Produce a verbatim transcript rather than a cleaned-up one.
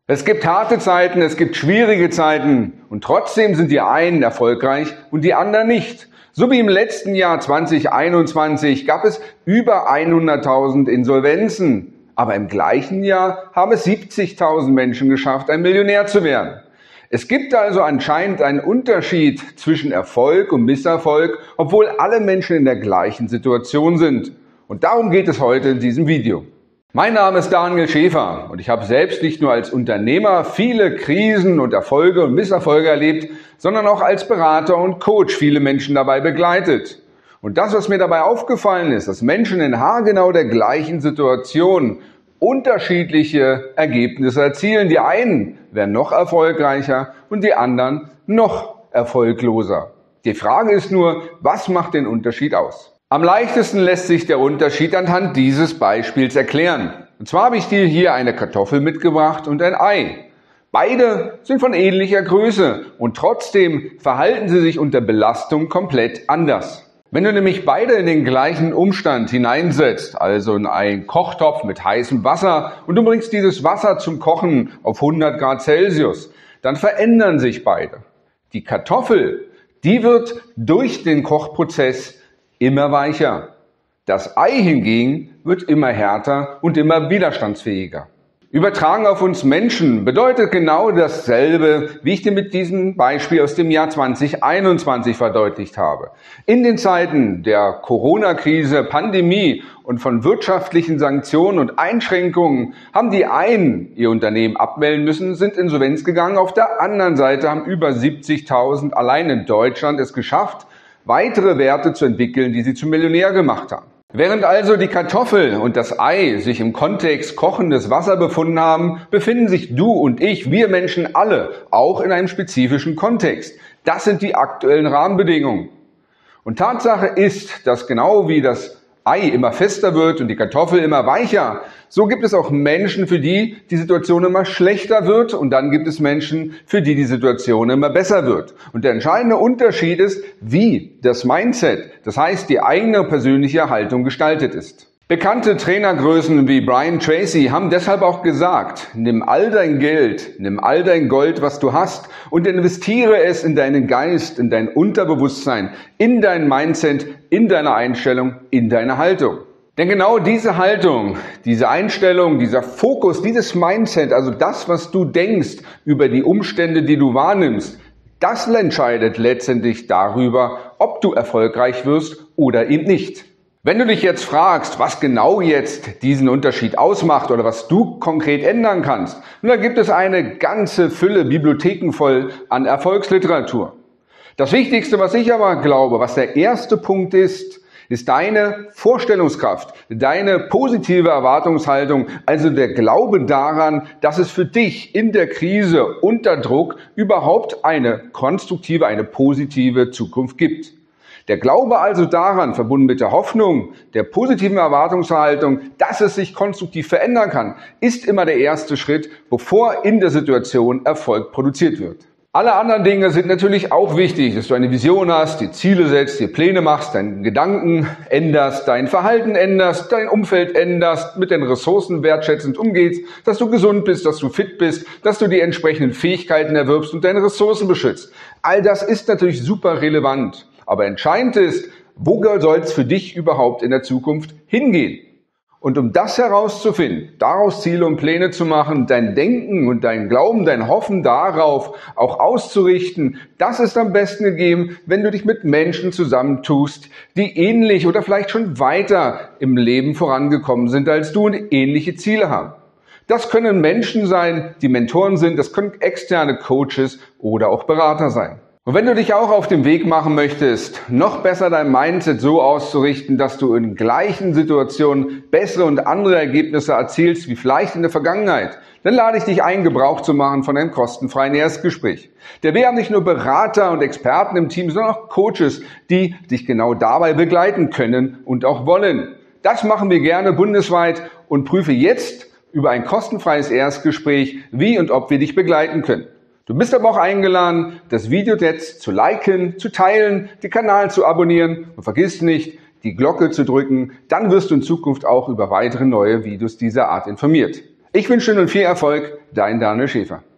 Es gibt harte Zeiten, es gibt schwierige Zeiten und trotzdem sind die einen erfolgreich und die anderen nicht. So wie im letzten Jahr zweitausendeinundzwanzig gab es über hunderttausend Insolvenzen, aber im gleichen Jahr haben es siebzigtausend Menschen geschafft, ein Millionär zu werden. Es gibt also anscheinend einen Unterschied zwischen Erfolg und Misserfolg, obwohl alle Menschen in der gleichen Situation sind. Und darum geht es heute in diesem Video. Mein Name ist Daniel Schäfer und ich habe selbst nicht nur als Unternehmer viele Krisen und Erfolge und Misserfolge erlebt, sondern auch als Berater und Coach viele Menschen dabei begleitet. Und das, was mir dabei aufgefallen ist, dass Menschen in haargenau der gleichen Situation unterschiedliche Ergebnisse erzielen. Die einen werden noch erfolgreicher und die anderen noch erfolgloser. Die Frage ist nur, was macht den Unterschied aus? Am leichtesten lässt sich der Unterschied anhand dieses Beispiels erklären. Und zwar habe ich dir hier eine Kartoffel mitgebracht und ein Ei. Beide sind von ähnlicher Größe und trotzdem verhalten sie sich unter Belastung komplett anders. Wenn du nämlich beide in den gleichen Umstand hineinsetzt, also in einen Kochtopf mit heißem Wasser und du bringst dieses Wasser zum Kochen auf hundert Grad Celsius, dann verändern sich beide. Die Kartoffel, die wird durch den Kochprozess immer weicher. Das Ei hingegen wird immer härter und immer widerstandsfähiger. Übertragen auf uns Menschen bedeutet genau dasselbe, wie ich dir mit diesem Beispiel aus dem Jahr zweitausendeinundzwanzig verdeutlicht habe. In den Zeiten der Corona-Krise, Pandemie und von wirtschaftlichen Sanktionen und Einschränkungen haben die einen ihr Unternehmen abmelden müssen, sind insolvenz gegangen. Auf der anderen Seite haben über siebzigtausend allein in Deutschland es geschafft, weitere Werte zu entwickeln, die sie zum Millionär gemacht haben. Während also die Kartoffel und das Ei sich im Kontext kochendes Wasser befunden haben, befinden sich du und ich, wir Menschen alle, auch in einem spezifischen Kontext. Das sind die aktuellen Rahmenbedingungen. Und Tatsache ist, dass genau wie das Ei immer fester wird und die Kartoffel immer weicher, so gibt es auch Menschen, für die die Situation immer schlechter wird und dann gibt es Menschen, für die die Situation immer besser wird. Und der entscheidende Unterschied ist, wie das Mindset, das heißt die eigene persönliche Haltung gestaltet ist. Bekannte Trainergrößen wie Brian Tracy haben deshalb auch gesagt, nimm all dein Geld, nimm all dein Gold, was du hast und investiere es in deinen Geist, in dein Unterbewusstsein, in dein Mindset, in deine Einstellung, in deine Haltung. Denn genau diese Haltung, diese Einstellung, dieser Fokus, dieses Mindset, also das, was du denkst über die Umstände, die du wahrnimmst, das entscheidet letztendlich darüber, ob du erfolgreich wirst oder eben nicht. Wenn du dich jetzt fragst, was genau jetzt diesen Unterschied ausmacht oder was du konkret ändern kannst, dann gibt es eine ganze Fülle, Bibliotheken voll an Erfolgsliteratur. Das Wichtigste, was ich aber glaube, was der erste Punkt ist, ist deine Vorstellungskraft, deine positive Erwartungshaltung, also der Glaube daran, dass es für dich in der Krise unter Druck überhaupt eine konstruktive, eine positive Zukunft gibt. Der Glaube also daran, verbunden mit der Hoffnung, der positiven Erwartungshaltung, dass es sich konstruktiv verändern kann, ist immer der erste Schritt, bevor in der Situation Erfolg produziert wird. Alle anderen Dinge sind natürlich auch wichtig, dass du eine Vision hast, die Ziele setzt, dir Pläne machst, deinen Gedanken änderst, dein Verhalten änderst, dein Umfeld änderst, mit den Ressourcen wertschätzend umgehst, dass du gesund bist, dass du fit bist, dass du die entsprechenden Fähigkeiten erwirbst und deine Ressourcen beschützt. All das ist natürlich super relevant. Aber entscheidend ist, wo soll es für dich überhaupt in der Zukunft hingehen? Und um das herauszufinden, daraus Ziele und Pläne zu machen, dein Denken und dein Glauben, dein Hoffen darauf auch auszurichten, das ist am besten gegeben, wenn du dich mit Menschen zusammentust, die ähnlich oder vielleicht schon weiter im Leben vorangekommen sind als du und ähnliche Ziele haben. Das können Menschen sein, die Mentoren sind, das können externe Coaches oder auch Berater sein. Und wenn du dich auch auf den Weg machen möchtest, noch besser dein Mindset so auszurichten, dass du in gleichen Situationen bessere und andere Ergebnisse erzielst wie vielleicht in der Vergangenheit, dann lade ich dich ein, Gebrauch zu machen von einem kostenfreien Erstgespräch. Denn wir haben nicht nur Berater und Experten im Team, sondern auch Coaches, die dich genau dabei begleiten können und auch wollen. Das machen wir gerne bundesweit und prüfe jetzt über ein kostenfreies Erstgespräch, wie und ob wir dich begleiten können. Du bist aber auch eingeladen, das Video jetzt zu liken, zu teilen, den Kanal zu abonnieren und vergiss nicht, die Glocke zu drücken, dann wirst du in Zukunft auch über weitere neue Videos dieser Art informiert. Ich wünsche dir nun viel Erfolg, dein Daniel Schäfer.